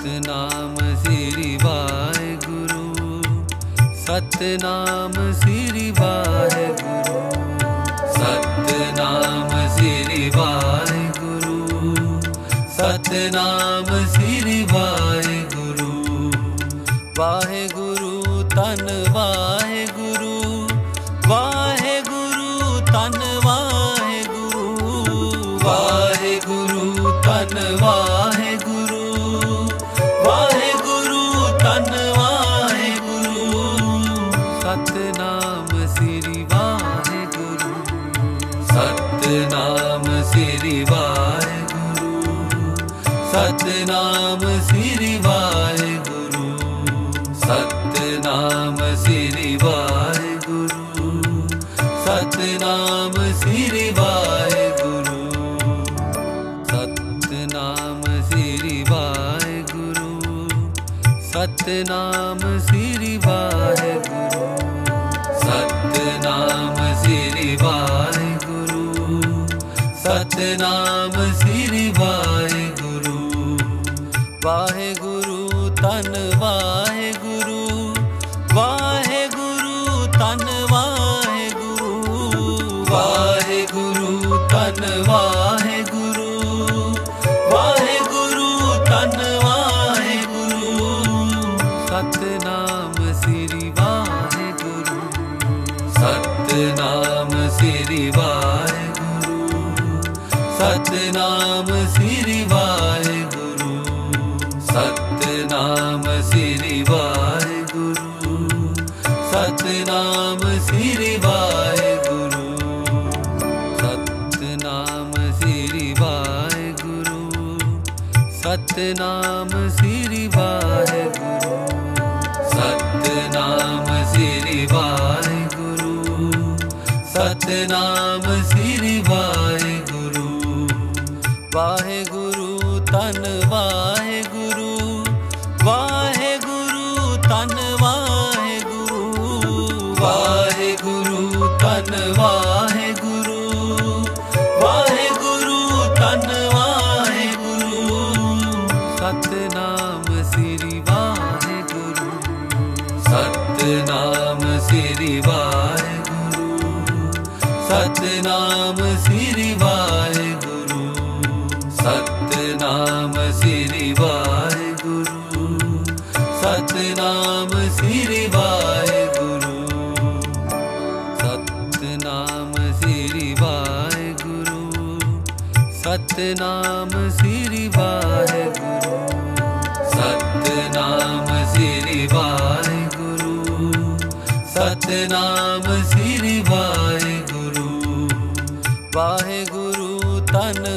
सतनाम श्री वाहेगुरु, सतनाम श्री वाहेगुरु, सतनाम श्री वाहेगुरु, सतनाम श्री वाहेगुरु। वाहेगुरु तन वाहेगुरु, वाहेगुरु तन वाहेगुरु, वाहेगुरु तन वाहेगुरु, वाहेगुरु तन वाहेगुरु। सतनाम श्री वाहेगुरु, सतनाम श्री वाहेगुरु, सतनाम श्री वाहेगुरु, सतनाम श्री वाहेगुरु, सतनाम श्री वाहेगुरु, सतनाम श्री वाहेगुरु, सतनाम श्री वाहेगुरु, सतनाम श्री वाहेगुरु, सतनाम श्री वाहेगुरु। वाहेगुरु तन वाहेगुरु, वाहेगुरु तन वाहेगुरु, वाहेगुरु तन वाहेगुरु, वाहेगुरु तन वाहेगुरु। सतनाम श्री वाहेगुरु, सतनाम श्री वाहेगुरु, सतनाम श्री वाहेगुरु, सतनाम श्री वाहेगुरु, सतनाम श्री वाहेगुरु, सतनाम श्री वाहेगुरु, सतनाम श्री वाहेगुरु, सतनाम श्री वाहेगुरु, सतनाम श्री वाहेगुरु। वाहेगुरु तन वाहेगुरु, वाहेगुरु तन वाहेगुरु, वाहेगुरु तन वाहेगुरु, वाहेगुरु तन वाहेगुरु। सतनाम श्री वाहेगुरु, सतनाम श्री वाहेगुरु, सतनाम श्री वाहेगुरु, सतनाम श्री वाहेगुरु, सतनाम श्री वाहेगुरु, सतनाम श्री वाहेगुरु, सतनाम श्री वाहेगुरु, सतनाम श्री वाहेगुरु, सतनाम श्री वाहेगुरु। वाहेगुरु तन